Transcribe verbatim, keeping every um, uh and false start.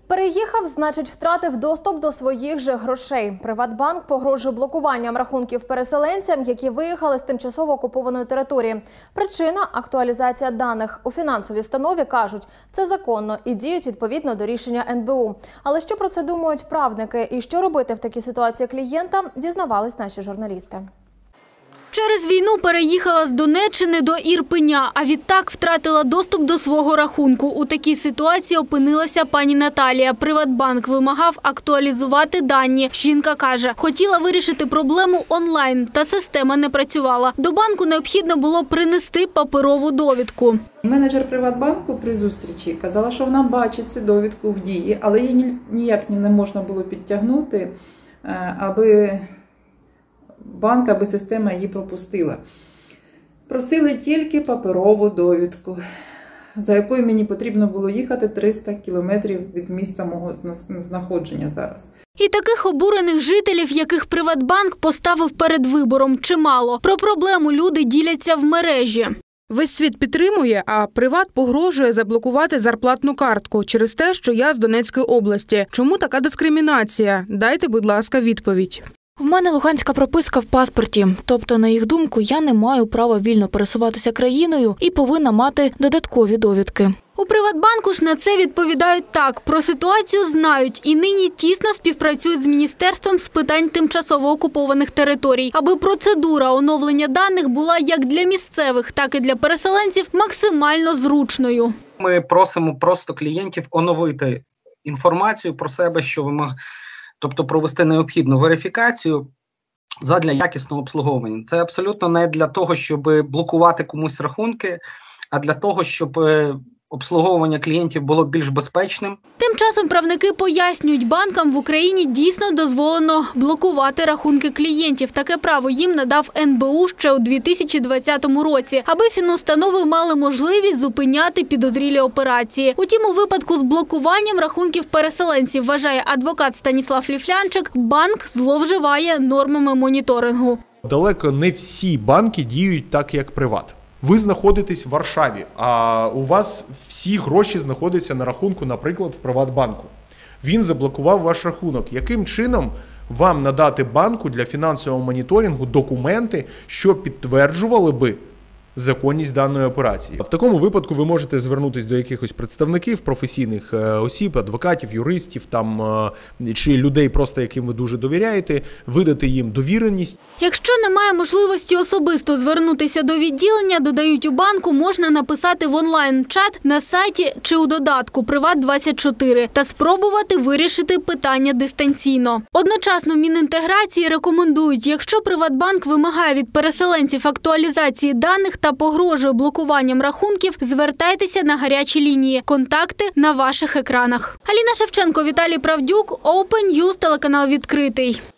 Переїхав, значить, втратив доступ до своїх же грошей. Приватбанк погрожує блокуванням рахунків переселенцям, які виїхали з тимчасово окупованої території. Причина – актуалізація даних. У фінансовій установі кажуть, це законно і діють відповідно до рішення ен бе у. Але що про це думають правники і що робити в такій ситуації клієнтам, дізнавались наші журналісти. Через війну переїхала з Донеччини до Ірпеня, а відтак втратила доступ до свого рахунку. У такій ситуації опинилася пані Наталія. Приватбанк вимагав актуалізувати дані. Жінка каже, хотіла вирішити проблему онлайн, та система не працювала. До банку необхідно було принести паперову довідку. Менеджер Приватбанку при зустрічі казала, що вона бачить цю довідку в дії, але її ніяк не можна було підтягнути, аби банк, аби система її пропустила. Просили тільки паперову довідку, за якою мені потрібно було їхати триста кілометрів від місця мого знаходження зараз. І таких обурених жителів, яких Приватбанк поставив перед вибором, чимало. Про проблему люди діляться в мережі. Весь світ підтримує, а Приват погрожує заблокувати зарплатну картку через те, що я з Донецької області. Чому така дискримінація? Дайте, будь ласка, відповідь. В мене луганська прописка в паспорті. Тобто, на їх думку, я не маю права вільно пересуватися країною і повинна мати додаткові довідки. У Приватбанку ж на це відповідають так. Про ситуацію знають і нині тісно співпрацюють з Міністерством з питань тимчасово окупованих територій, аби процедура оновлення даних була як для місцевих, так і для переселенців максимально зручною. Ми просимо просто клієнтів оновити інформацію про себе, що вимог... тобто провести необхідну верифікацію задля якісного обслуговування. Це абсолютно не для того, щоб блокувати комусь рахунки, а для того, щоб обслуговування клієнтів було більш безпечним. Тим часом правники пояснюють, банкам в Україні дійсно дозволено блокувати рахунки клієнтів. Таке право їм надав ен бе у ще у дві тисячі двадцятому році, аби фінустанови мали можливість зупиняти підозрілі операції. Утім, у випадку з блокуванням рахунків переселенців, вважає адвокат Станіслав Ліфлянчик, банк зловживає нормами моніторингу. Далеко не всі банки діють так, як Приват. Ви знаходитесь в Варшаві, а у вас всі гроші знаходяться на рахунку, наприклад, в Приватбанку. Він заблокував ваш рахунок. Яким чином вам надати банку для фінансового моніторингу документи, що підтверджували би законність даної операції? В такому випадку ви можете звернутися до якихось представників, професійних осіб, адвокатів, юристів там, чи людей, просто яким ви дуже довіряєте, видати їм довіреність. Якщо немає можливості особисто звернутися до відділення, додають у банку, можна написати в онлайн-чат на сайті чи у додатку Приват двадцять чотири та спробувати вирішити питання дистанційно. Одночасно в Мінінтеграції рекомендують, якщо Приватбанк вимагає від переселенців актуалізації даних та погрожує блокуванням рахунків, звертайтеся на гарячі лінії. Контакти на ваших екранах. Аліна Шевченко, Віталій Правдюк, Open News, телеканал «Відкритий».